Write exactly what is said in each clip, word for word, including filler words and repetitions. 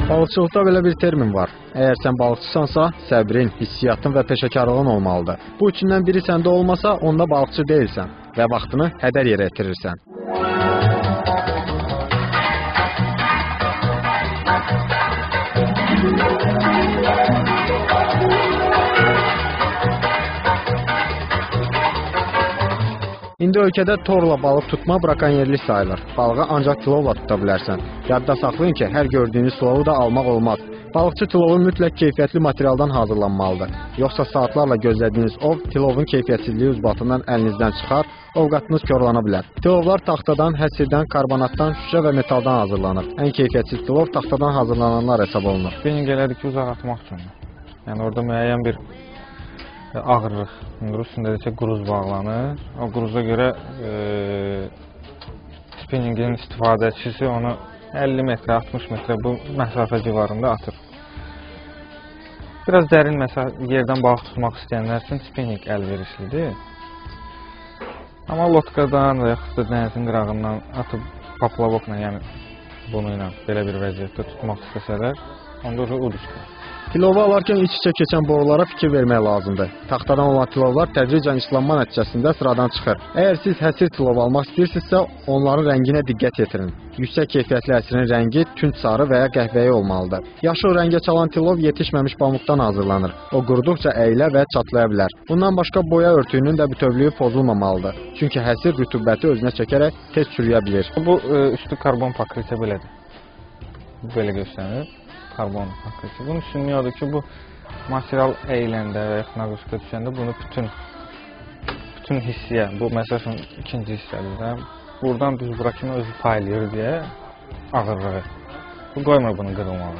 Balıqçılıqda belə bir termin var. Əgər sən balıqçısansa, səbrin, hissiyyatın və peşəkarlığın olmalıdır. Bu üçündən biri səndə olmasa, onda balıqçı deyilsən və vaxtını hədər yerə etirirsən. İndi ölkədə torla balıq tutma brakonyerlik sayılır. Balığı ancaq tilovla tuta bilərsən. Yadda saxlayın ki, hər gördüyünüz tilovu da almaq olmaz. Balıqçı tilovu mütləq keyfiyyətli materialdan hazırlanmalıdır. Yoxsa saatlarla gözlədiyiniz ov tilovun keyfiyyətsizliyi ucbatından əlinizdən çıxar, ovqatınız korlana bilər. Tilovlar taxtadan, həsirdən, karbonatdan, şüşə və metaldan hazırlanır. Ən keyfiyyətsiz tilov taxtadan hazırlananlar hesab olunur. Spinning elədik ki, uzaq atmaq üçün. Yəni orada müəyyən bir ağırlıq, üstündə isə quruz bağlanır. O quruza görə e, spinningin istifadəçisi onu əlli metrə, altmış metrə bu məsafə civarında atır. Biraz dərin yerdən balıq tutmaq istəyənlər üçün spinning əlverişlidir. Amma lotkadan və yaxud da dənizin qırağından atıb paplavokla, yəni bunu ilə belə bir vəziyyətdə tutmaq istəsələr, onda uduşdur. Tilovu alarkən iç-içə keçən borulara fikir vermək lazımdır. Taxtadan olan tilovlar tədricən islanma nəticəsində sıradan çıxır. Əgər siz həsir tilov almaq istəyirsinizsə, onların rənginə diqqət yetirin. Yüksək keyfiyyətli həsirin rəngi tünd sarı və ya qəhvəyi olmalıdır. Yaşıl rəngə çalan tilov yetişməmiş pamukdan hazırlanır. O quruduqca əyilə və çatlaya bilər. Bundan başqa boya örtüyünün də bütövlüyü pozulmamalıdır. Çünki həsir rütubəti özünə çəkərək tez çürüyə bilir. Bu e, üstü karbon pakritə belədir. Belə göstərir. Karbon paketi. Bunun üstünlüyü odur ki, bu material əyiləndə və yaxud naqışqa düşəndə bunu bütün bütün hissiyə, bu məsələn ikinci hissədir də, buradan düz bura kimi özü paylayır deyə ağırlığı. Bu qoymur bunu qırılmalı.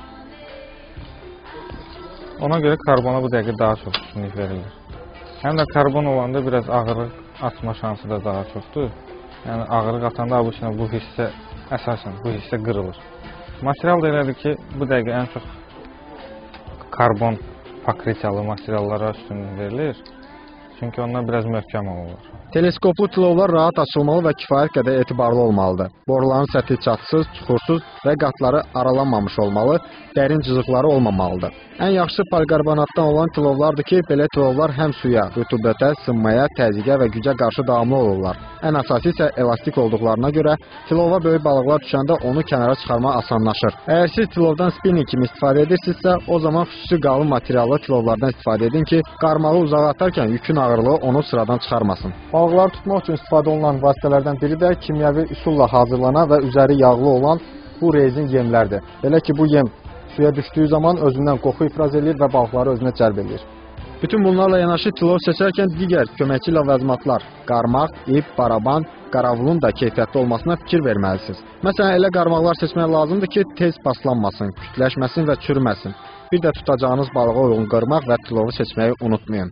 Ona görə karbona bu dəqiqə daha çox üstünlük verilir. Həm də karbon olanda biraz ağırlıq atma şansı da daha çoxdur. Yəni ağırlıq atanda bu, bu hissə əsasən bu hissə qırılır. Material da elədir ki, bu dəqiqə ən çox karbon pakritiyalı materiallara üstünlük verilir. Çünki onlar biraz möhkəm olur. Teleskoplu tilovlar rahat açılmalı və kifayət qədər etibarlı olmalıdır. Boruların səthi çatsız, çuxursuz və qatları aralanmamış olmalı, dərin cızıqları olmamalıdır. Ən yaxşı polikarbonatdan olan tilovlardır ki, belə tilovlar həm suya, rütubətə, sınmaya, təzyiqə və gücə qarşı davamlı olurlar. Ən əsası isə elastik olduqlarına görə tilova böyük balıqlar düşəndə onu kənara çıxarmaq asanlaşır. Əgər siz tilovdan spinning kimi istifadə edirsinizsə, o zaman xüsusi qalın materiallı tilovlardan istifadə edin ki, qarmağı uzağa atarkən yükün ağırlığı onu sıradan çıxarmasın. Balıqları tutmaq üçün istifadə olunan vasitələrdən biri də kimyəvi üsulla hazırlanan və üzəri yağlı olan bu rezin yemlərdir. Belə ki, bu yem suya düşdüyü zaman özündən qoxu ifraz edir və balıqları özünə cəlb edir. Bütün bunlarla yanaşı tilov seçərkən digər köməkçi ləvazimatlar, qarmaq, ip, baraban, qaravulun da keyfiyyətli olmasına fikir verməlisiniz. Məsələn, elə qarmaqlar seçmək lazımdır ki, tez paslanmasın, kütləşməsin və çürüməsin. Bir də tutacağınız balığa uyğun qırmaq və tilovu seçməyi unutmayın.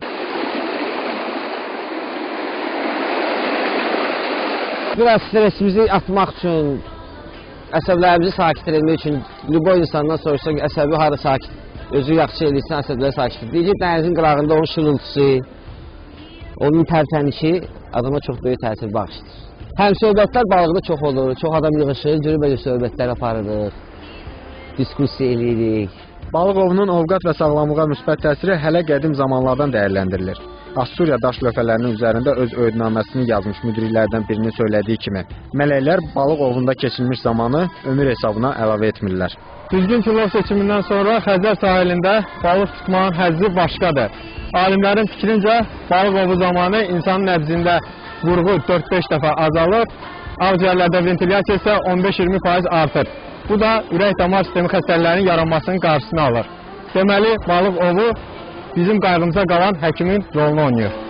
Biraz stresimizi atmaq üçün, əsəblərimizi sakit etmək üçün Lüboy insandan soruşsa ki, əsəbi harada sakit, özü yaxşı eləyirsən, əsəbləri sakit edir. Deyəcək, dənizin qırağında onun şırıltısı, onun tərtənişi adama çox böyük təsir bağışlayır. Həm söhbətlər balıqda çox olur, çox adam yığışır, cürü-bəcə söhbətlər aparırıq, diskussiya eləyirik. Balıq ovunun ovqat və sağlamlığa müsbət təsiri hələ qədim zamanlardan dəyərləndirilir. Assuriya daş lövhələrinin üzərində öz öyrətnaməsini yazmış müdriklərdən birinin söylediyi kimi, mələklər balıq ovunda keçirilmiş zamanı ömür hesabına əlavə etmirlər. Düzgün tilov seçimindən sonra Xəzər sahilində balıq tutmağın həzzi başqadır. Alimlərin fikrincə, balıq ovu zamanı insanın nəbzində vurğu dörd beş dəfə azalır, ağciyərlərdə ventilyasiya isə on beş iyirmi faiz artır. Bu da ürək-damar sistemi xəstəliklərinin yaranmasının qarşısını alır. Deməli, balıq ovu bizim qayğımıza qalan həkimin rolunu oynayır.